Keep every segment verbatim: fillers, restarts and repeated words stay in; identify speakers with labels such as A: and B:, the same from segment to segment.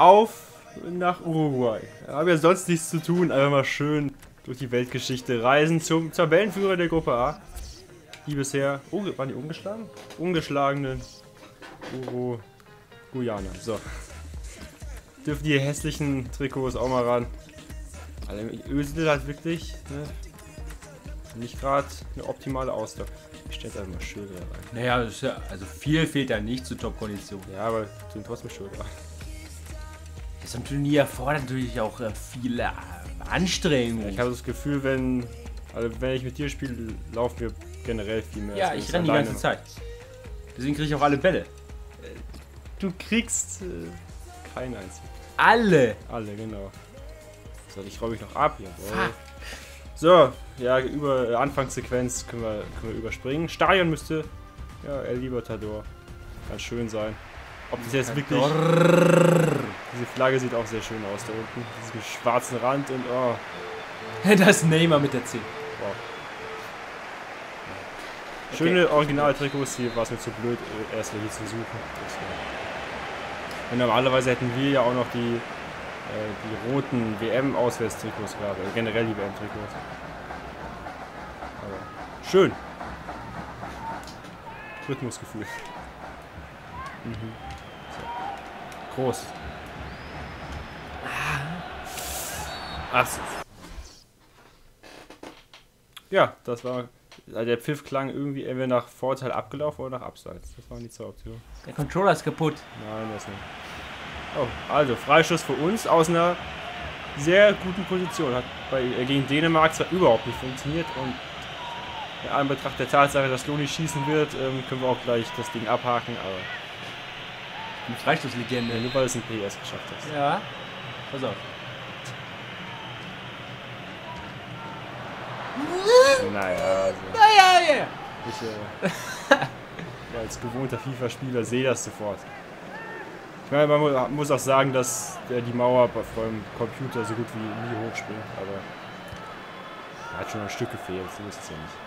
A: auf nach Uruguay. Da haben wir sonst nichts zu tun, einfach mal schön durch die Weltgeschichte reisen zum Tabellenführer der Gruppe A. Die bisher, oh, waren die ungeschlagen? Ungeschlagene Uruguayaner. So. Dürfen die hässlichen Trikots auch mal ran. Also Özil hat wirklich ne, nicht gerade eine optimale Ausdauer. Ich stelle einfach mal Schilder rein.
B: Naja, das ist ja, also viel fehlt da nicht zur Top-Kondition.
A: Ja, aber tun trotzdem Schilder rein.
B: So ein Turnier erfordert natürlich auch äh, viele äh, Anstrengungen.
A: Ich habe das Gefühl, wenn, also wenn ich mit dir spiele, laufen wir generell viel mehr.
B: Ja, ich renne die ganze Zeit. Deswegen kriege ich auch alle Bälle.
A: Du kriegst äh, keinen einzigen.
B: Alle!
A: Alle, genau. So, ich räume mich noch ab. Jawohl. So, ja, über äh, Anfangssequenz können wir, können wir überspringen. Stadion müsste, ja, El Libertador. Ganz schön sein. Ob das jetzt wirklich... Diese Flagge sieht auch sehr schön aus da unten. Diesen schwarzen Rand und oh.
B: Das ist Neymar mit der C.
A: Wow. Schöne okay. Original-Trikots, hier war es mir zu blöd, erst welche zu suchen. Und normalerweise hätten wir ja auch noch die, äh, die roten W M-Auswärtstrikots gehabt, also generell die W M-Trikots. Aber schön. Rhythmusgefühl. Mhm. So. Groß. Ach so. Ja, das war. Also der Pfiff klang irgendwie entweder nach Vorteil abgelaufen oder nach Abseits. Das waren die zwei Optionen.
B: Der Controller ist kaputt.
A: Nein, das nicht. Oh, also Freistoß für uns aus einer sehr guten Position. Hat bei, gegen Dänemark zwar überhaupt nicht funktioniert und in Anbetracht der Tatsache, dass Loni schießen wird, ähm, können wir auch gleich das Ding abhaken, aber.
B: Die Freistoßlegende.
A: Ja, nur weil es ein P S geschafft hat.
B: Ja. Pass auf.
A: Naja, also.
B: Naja, ja.
A: Ich äh, als gewohnter FIFA-Spieler sehe das sofort. Ich meine, man mu muss auch sagen, dass der die Mauer beim Computer so gut wie nie hochspringt, aber er hat schon ein Stück gefehlt, so ist es ja nicht.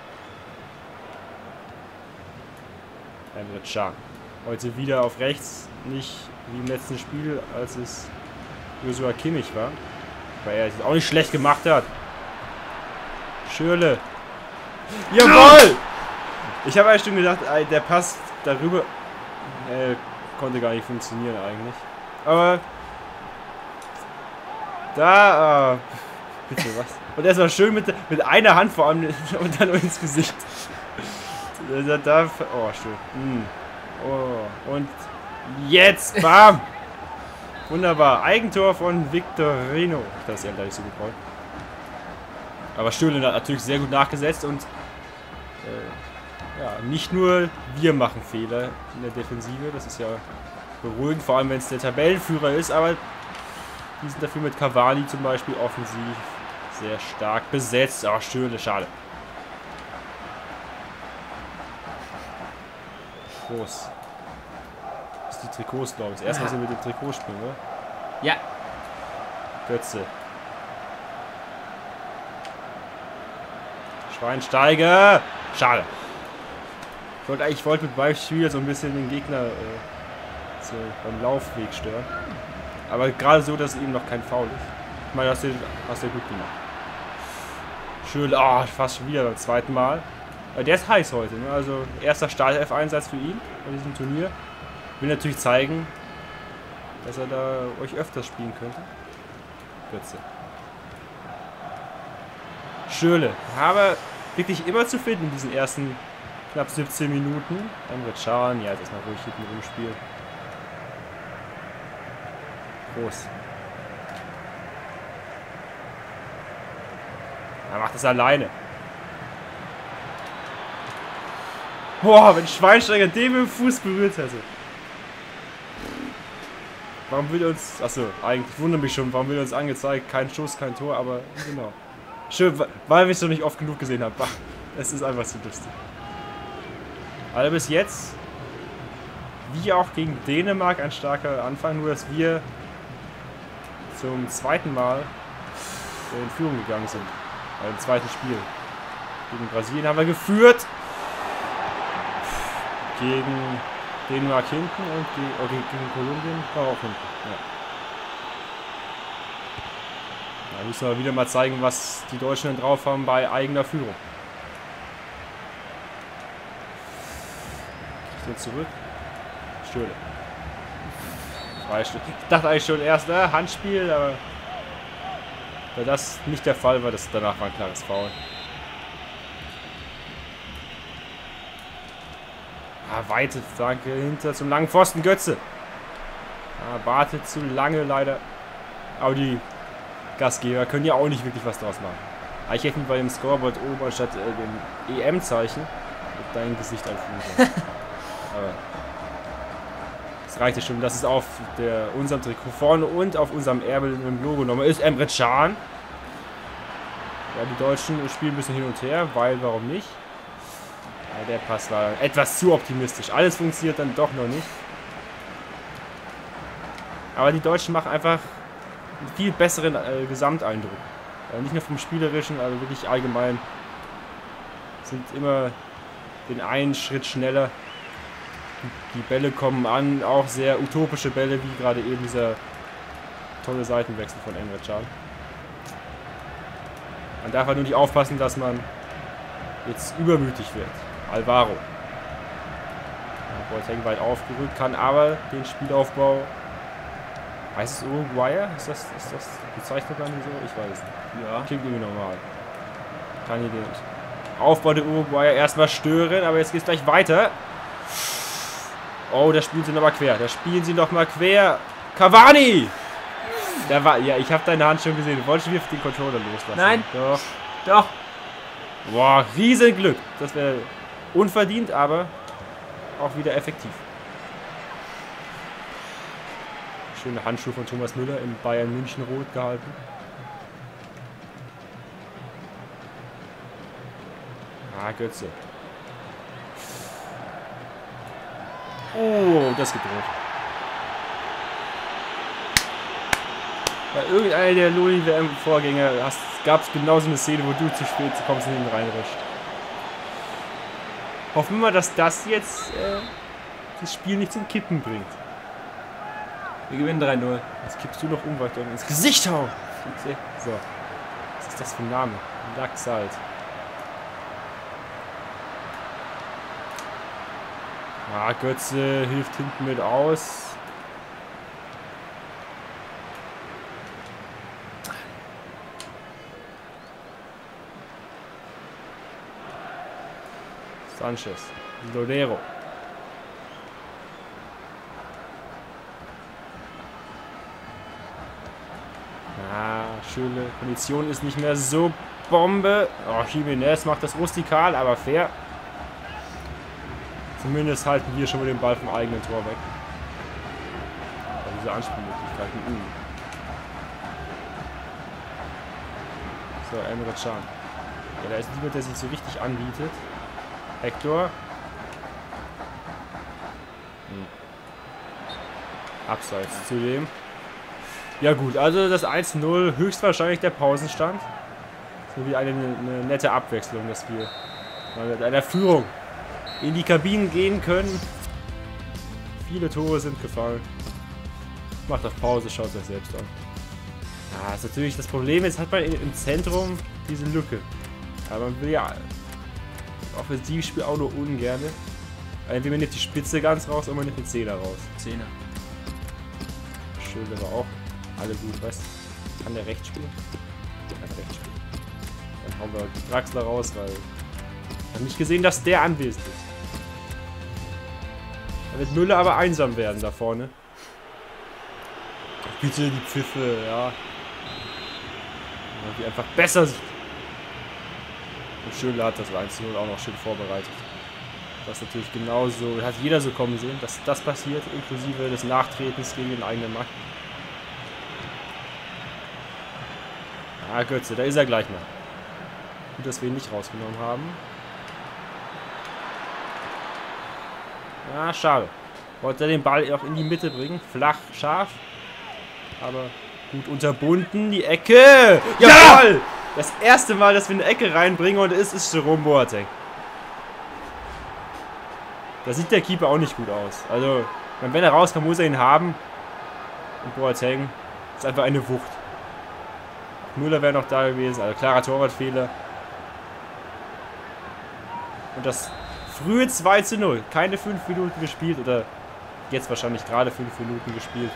A: Emre Can. Heute wieder auf rechts, nicht wie im letzten Spiel, als es Joshua Kimmich war, weil er es auch nicht schlecht gemacht hat. Schürrle. Jawohl! Ich habe eigentlich schon gedacht, der Pass darüber äh, konnte gar nicht funktionieren eigentlich. Aber da, äh, bitte was. Und erstmal schön mit, mit einer Hand vor allem und dann ins Gesicht. Da, da, oh, schön. Mm. Oh, und jetzt, bam! Wunderbar. Eigentor von Victorino. Das ist ja gleich so gebraucht. Aber Stühlen hat natürlich sehr gut nachgesetzt und äh, ja, nicht nur wir machen Fehler in der Defensive, das ist ja beruhigend, vor allem wenn es der Tabellenführer ist, aber die sind dafür mit Cavani zum Beispiel offensiv sehr stark besetzt. Ach, Stühle, schade. Groß. Das ist die Trikots, glaube ich. Das erste, was wir mit dem Trikot spielen, oder?
B: Ja.
A: Götze. Schweinsteiger! Schade. Ich wollte eigentlich wollte mit meinem Spiel so ein bisschen den Gegner äh, so beim Laufweg stören. Aber gerade so, dass eben noch kein Foul ist. Ich meine, hast du hast du gut gemacht. Schön, ah, oh, fast schon wieder beim zweiten Mal. Aber der ist heiß heute, ne? Also erster Startelf-Einsatz für ihn bei diesem Turnier. Will natürlich zeigen, dass er da euch öfters spielen könnte. Götze. Schürrle. Aber wirklich immer zu finden in diesen ersten knapp siebzehn Minuten. Emre Can, ja, jetzt erstmal ruhig hinten rumspielen. Groß. Er macht das alleine. Boah, wenn Schweinsteiger den mit dem Fuß berührt hätte. Warum will uns... Achso, eigentlich wundert mich schon, warum will uns angezeigt? Kein Schuss, kein Tor, aber genau. Schön, weil wir es noch nicht oft genug gesehen haben. Es ist einfach so lustig. Also bis jetzt, wie auch gegen Dänemark, ein starker Anfang, nur dass wir zum zweiten Mal in Führung gegangen sind. Also im zweiten Spiel. Gegen Brasilien haben wir geführt. Gegen Dänemark hinten und gegen, okay, gegen Kolumbien war auch hinten. Ja. Da müssen wir wieder mal zeigen, was die Deutschen denn drauf haben bei eigener Führung. Kriegt er zurück. Stürle. Freistoß. Ich dachte eigentlich schon erst, äh, Handspiel, aber da das nicht der Fall war, das danach war ein klares Foul. Ah, weite Flanke hinter zum langen Pfosten, Götze. Ah, wartet zu lange leider. Aber die Gastgeber können ja auch nicht wirklich was draus machen. Ich hätte mir bei dem Scoreboard oben anstatt äh, dem E M-Zeichen mit deinem Gesicht einfügen können. Aber das reicht ja schon, dass es auf der, unserem Trikot vorne und auf unserem Ärmel im Logo nochmal ist. Emre Can. Ja, die Deutschen spielen ein bisschen hin und her, weil, warum nicht? Ja, der Pass war etwas zu optimistisch. Alles funktioniert dann doch noch nicht. Aber die Deutschen machen einfach einen viel besseren äh, Gesamteindruck. Äh, nicht nur vom Spielerischen, also wirklich allgemein. Sind immer den einen Schritt schneller. Die Bälle kommen an, auch sehr utopische Bälle, wie gerade eben dieser tolle Seitenwechsel von Emre Can. Man darf halt nur nicht aufpassen, dass man jetzt übermütig wird. Alvaro. Ja, Boateng weit aufgerückt, kann aber den Spielaufbau... Heißt es Uruguayer? Ist das, ist das bezeichnet man so? Ich weiß es nicht. Ja. Klingt irgendwie normal. Kann hier den Aufbau der Uruguayer erstmal stören, aber jetzt geht es gleich weiter. Oh, da spielen sie nochmal quer. Da spielen sie nochmal quer. Cavani! Da war, ja, ich habe deine Hand schon gesehen. Du wolltest wieder den Controller loslassen.
B: Nein.
A: Doch.
B: Doch.
A: Boah, Riesenglück. Das wäre unverdient, aber auch wieder effektiv. Schöne Handschuhe von Thomas Müller im Bayern München rot gehalten. Ah, Götze. Oh, das geht rot. Bei irgendeiner der Loli-W M-Vorgänger gab es genauso eine Szene, wo du zu spät kommst und hinten reinrutscht. Hoffen wir mal, dass das jetzt äh, das Spiel nicht zum Kippen bringt. Wir gewinnen drei null. Jetzt kippst du noch um, weil ich dir ins Gesicht hau. So. Was ist das für ein Name? Lachs halt. Ah, Götze hilft hinten mit aus. Sanchez. Lodero. Ah, schöne Kondition ist nicht mehr so Bombe. Oh, Jimenez macht das rustikal, aber fair. Zumindest halten wir schon mal den Ball vom eigenen Tor weg. Aber diese Anspielmöglichkeiten. Uh. So, Emre Can. Ja, da ist niemand, der sich so richtig anbietet. Hector. Hm. Abseits zudem. Ja gut, also das eins null, höchstwahrscheinlich der Pausenstand. Das ist wieder eine, eine nette Abwechslung, dass wir mal mit einer Führung in die Kabinen gehen können. Viele Tore sind gefallen. Macht auf Pause, schaut es euch selbst an. Ja, das ist natürlich das Problem, jetzt hat man im Zentrum diese Lücke. Aber man will ja Offensivspiel auch nur ungern. Entweder man nimmt die Spitze ganz raus oder man nimmt den Zehner raus.
B: Zehner.
A: Schön, aber auch alle gut, weißt du? Kann der rechts spielen? Der kann rechts spielen. Dann hauen wir die Draxler raus, weil ich habe nicht gesehen, dass der anwesend ist. Da wird Müller aber einsam werden da vorne. Bitte die Pfiffe, ja. Die einfach besser sind. Und Schönle hat das eins zu null auch noch schön vorbereitet. Das ist natürlich genauso, hat jeder so kommen sehen, dass das passiert, inklusive des Nachtretens gegen den eigenen Mann. Ah, Götze, da ist er gleich mal. Gut, dass wir ihn nicht rausgenommen haben. Ah, schade. Wollte er den Ball auch in die Mitte bringen. Flach, scharf. Aber gut unterbunden. Die Ecke! Jawohl! Ja! Das erste Mal, dass wir eine Ecke reinbringen und es ist Jerome Boateng. Da sieht der Keeper auch nicht gut aus. Also, wenn er rauskommt, muss er ihn haben. Und Boateng ist einfach eine Wucht. Müller wäre noch da gewesen. Also klarer Torwartfehler. Und das frühe zwei zu null. Keine fünf Minuten gespielt. Oder jetzt wahrscheinlich gerade fünf Minuten gespielt.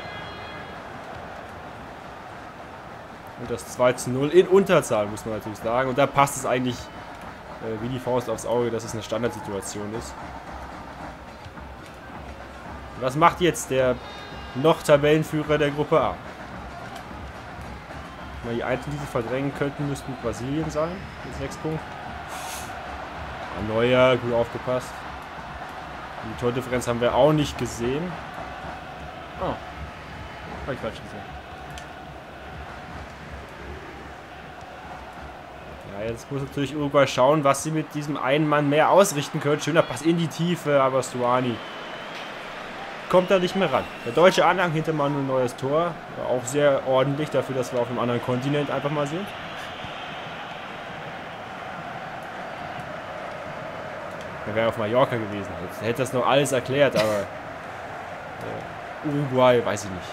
A: Und das zwei zu null in Unterzahl, muss man natürlich sagen. Und da passt es eigentlich äh, wie die Faust aufs Auge, dass es eine Standardsituation ist. Was macht jetzt der noch Tabellenführer der Gruppe A? Mal die Einzelnen, die sie verdrängen könnten, müssten Brasilien sein. Mit sechs Punkten. Ja, Neuer, gut aufgepasst. Die Tordifferenz haben wir auch nicht gesehen. Oh. Habe ich falsch gesehen. Ja, jetzt muss natürlich Uruguay schauen, was sie mit diesem einen Mann mehr ausrichten können. Schöner Pass in die Tiefe, aber Stuani kommt da nicht mehr ran. Der deutsche Anhang hinter Manuel Neuers Tor. War auch sehr ordentlich dafür, dass wir auf einem anderen Kontinent einfach mal sind. Er wäre auf Mallorca gewesen. Jetzt hätte das noch alles erklärt, aber äh, Uruguay, weiß ich nicht.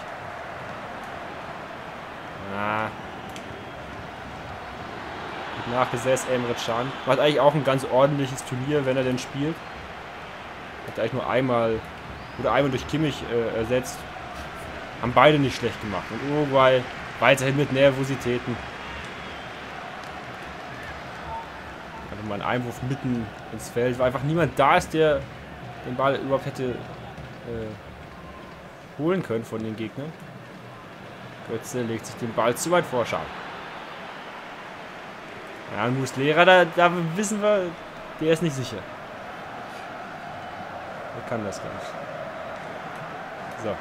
A: Ah. Gut nachgesetzt, Emre Can. Macht eigentlich auch ein ganz ordentliches Turnier, wenn er denn spielt. Hat eigentlich nur einmal oder einmal durch Kimmich äh, ersetzt. Haben beide nicht schlecht gemacht. Und Uruguay weiterhin mit Nervositäten. Einfach mal ein Einwurf mitten ins Feld, weil einfach niemand da ist, der den Ball überhaupt hätte äh, holen können von den Gegnern. Götze legt sich den Ball zu weit vor. Schade. Ja, Muslera, da, da wissen wir, der ist nicht sicher. Der kann das gar nicht. So.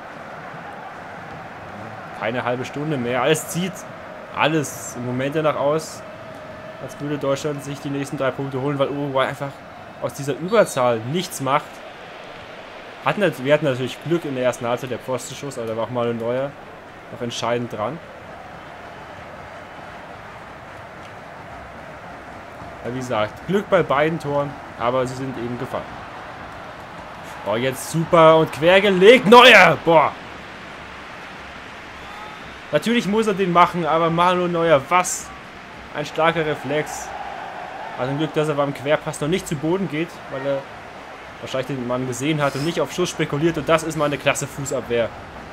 A: Keine halbe Stunde mehr. Alles zieht alles im Moment danach aus, als würde Deutschland sich die nächsten drei Punkte holen, weil Uruguay einfach aus dieser Überzahl nichts macht. Hatten, wir hatten natürlich Glück in der ersten Halbzeit, der Pfostenschuss, aber da war auch mal ein Neuer noch entscheidend dran. Ja, wie gesagt, Glück bei beiden Toren, aber sie sind eben gefallen. Oh, jetzt super und quer gelegt. Neuer! Boah! Natürlich muss er den machen, aber Manuel Neuer, was? Ein starker Reflex. Also ein Glück, dass er beim Querpass noch nicht zu Boden geht, weil er wahrscheinlich den Mann gesehen hat und nicht auf Schuss spekuliert. Und das ist mal eine klasse Fußabwehr.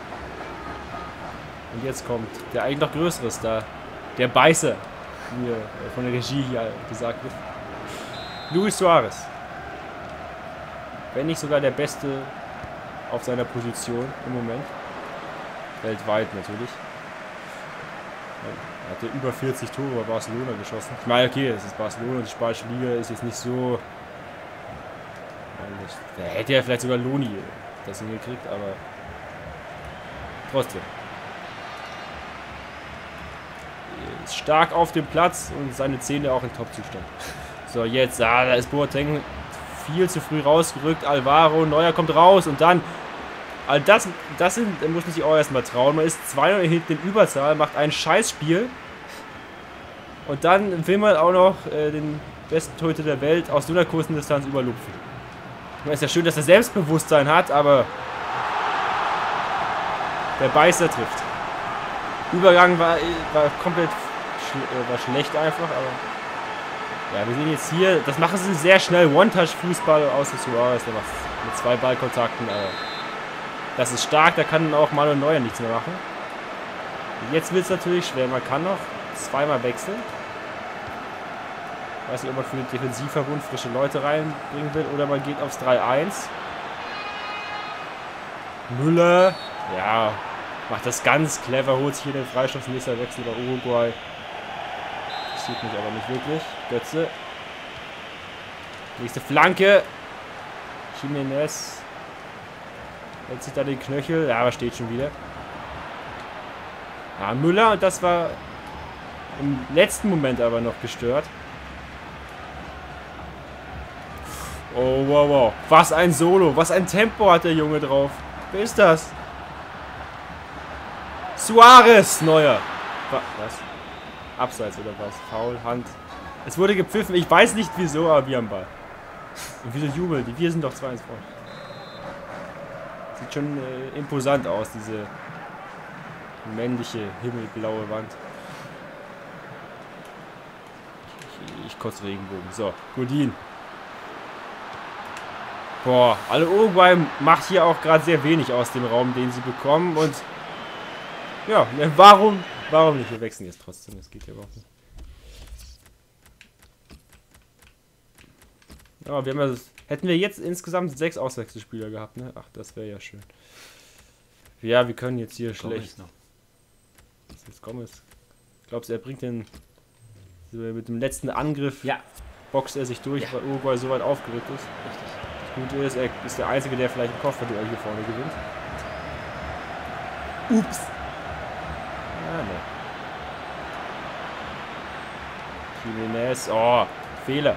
A: Und jetzt kommt der eigentlich noch größere Star. Der Beißer, wie von der Regie hier gesagt wird. Luis Suarez. Wenn nicht sogar der Beste auf seiner Position im Moment. Weltweit natürlich. Er hatte über vierzig Tore bei Barcelona geschossen. Ich meine, okay, es ist Barcelona und die spanische Liga ist jetzt nicht so... Da hätte er vielleicht sogar Loni das hingekriegt, aber trotzdem. Er ist stark auf dem Platz und seine Zähne auch in Top-Zustand. So, jetzt, ah, da ist Boateng viel zu früh rausgerückt. Alvaro, Neuer kommt raus und dann... Also das, das sind, muss man sich auch erstmal trauen. Man ist zwei null hinten in Überzahl, macht ein Scheißspiel. Und dann will man auch noch äh, den besten Torhüter der Welt aus so einer kurzen Distanz überlupfen. Es ist ja schön, dass er Selbstbewusstsein hat, aber der Beißer trifft. Übergang war, war komplett schl war schlecht einfach, aber ja, wir sehen jetzt hier, das machen sie sehr schnell, One-Touch-Fußball aus der Suarez, der macht mit zwei Ballkontakten, aber das ist stark, da kann auch Manuel Neuer nichts mehr machen. Jetzt wird es natürlich schwer, man kann noch zweimal wechseln. Ich weiß nicht, ob man für den Defensivverbund frische Leute reinbringen will oder man geht aufs drei eins. Müller, ja, macht das ganz clever, holt sich hier den Freistoß, nächster Wechsel bei Uruguay. Das sieht mich aber nicht wirklich. Götze. Nächste Flanke. Jimenez. Hält sich da den Knöchel, ja, aber steht schon wieder. Ja, Müller, und das war im letzten Moment aber noch gestört. Oh, wow, wow. Was ein Solo. Was ein Tempo hat der Junge drauf. Wer ist das? Suarez, Neuer. Was? Abseits oder was? Foul, Hand. Es wurde gepfiffen. Ich weiß nicht wieso, aber wir haben Ball. Und wieso jubeln die? Wir sind doch zwei eins vor. Sieht schon äh, imposant aus, diese männliche himmelblaue Wand. Ich kotze Regenbogen. So, Godin. Boah, also Uruguay macht hier auch gerade sehr wenig aus dem Raum, den sie bekommen. Und ja, warum, warum nicht? Wir wechseln jetzt trotzdem. Das geht ja überhaupt nicht. Ja, wir haben ja, hätten wir jetzt insgesamt sechs Auswechselspieler gehabt, ne? Ach, das wäre ja schön. Ja, wir können jetzt hier schlecht. Noch. Was ist jetzt Gomez? Glaubst du, er bringt den mit dem letzten Angriff?
B: Ja.
A: Boxt er sich durch, ja. Weil Uruguay so weit aufgerückt ist.
B: Richtig.
A: Das Gute ist, er ist der Einzige, der vielleicht im Kopfballduell hier vorne gewinnt. Ups. Ah, ne. Jimenez. Oh, Fehler.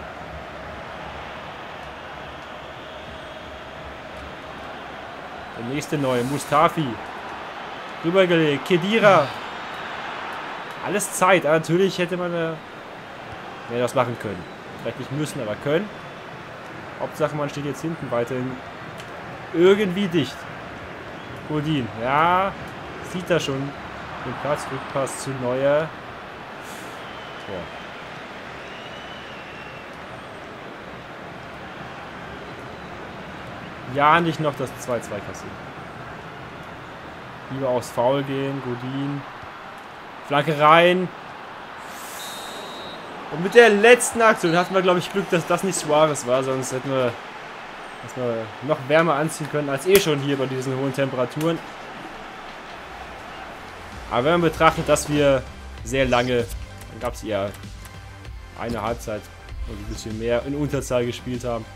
A: Der nächste neue, Mustafi. Rübergelegt, Khedira. Alles Zeit. Aber natürlich hätte man äh, ja, das machen können. Vielleicht nicht müssen, aber können. Hauptsache, man steht jetzt hinten weiterhin irgendwie dicht. Godin, ja, sieht da schon den Platz. Rückpass zu Neuer. Tor. Ja, nicht noch das zwei zwei kassieren. Lieber aufs Foul gehen, Godin. Flanke rein. Und mit der letzten Aktion hatten wir, glaube ich, Glück, dass das nicht Suarez war, sonst hätten wir, hätten wir noch wärmer anziehen können, als eh schon hier bei diesen hohen Temperaturen. Aber wenn man betrachtet, dass wir sehr lange, dann gab es ja eine Halbzeit und ein bisschen mehr in Unterzahl gespielt haben.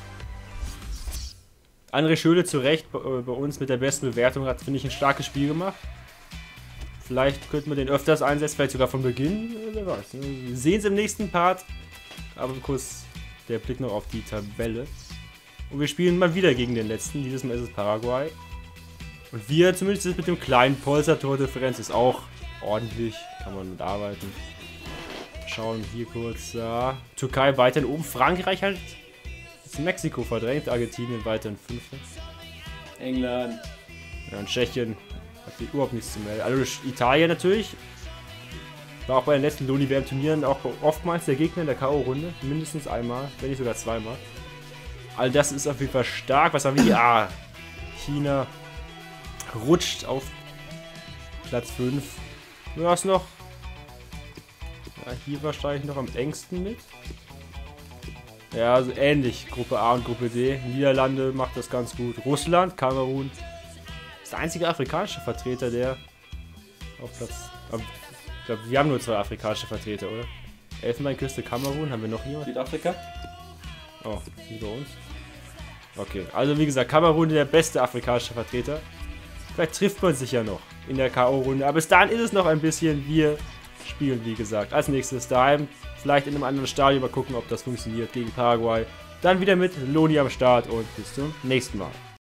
A: André Schöle zu Recht bei uns mit der besten Bewertung hat, finde ich, ein starkes Spiel gemacht. Vielleicht könnten wir den öfters einsetzen, vielleicht sogar von Beginn, wer weiß. Wir sehen es im nächsten Part, aber kurz der Blick noch auf die Tabelle. Und wir spielen mal wieder gegen den letzten, dieses Mal ist es Paraguay. Und wir, zumindest mit dem kleinen Polster-Tordifferenz, ist auch ordentlich, kann man mit arbeiten. Schauen hier kurz, ja. Türkei weiterhin oben, Frankreich halt ist Mexiko verdrängt, Argentinien weiterhin Fünfter.
B: England.
A: Ja, und Tschechien hat hier überhaupt nichts zu melden. Also Italien natürlich. War auch bei den letzten Loni-W M-Turnieren auch oftmals der Gegner in der K O-Runde. Mindestens einmal, wenn nicht sogar zweimal. All das ist auf jeden Fall stark. Was haben wir hier? Ah, China rutscht auf Platz fünf. Du hast noch. Ja, hier wahrscheinlich noch am engsten mit. Ja, also ähnlich. Gruppe A und Gruppe D. Niederlande macht das ganz gut. Russland, Kamerun. Ist der einzige afrikanische Vertreter, der auf Platz. Ich glaube, wir haben nur zwei afrikanische Vertreter, oder? Elfenbeinküste, Kamerun. Haben wir noch jemanden?
B: Südafrika.
A: Oh, wie bei uns. Okay, also wie gesagt, Kamerun der beste afrikanische Vertreter. Vielleicht trifft man sich ja noch in der K O-Runde. Aber bis dahin ist es noch ein bisschen. Wir spielen, wie gesagt, als nächstes daheim. Vielleicht in einem anderen Stadion mal gucken, ob das funktioniert gegen Paraguay. Dann wieder mit Loni am Start und bis zum nächsten Mal.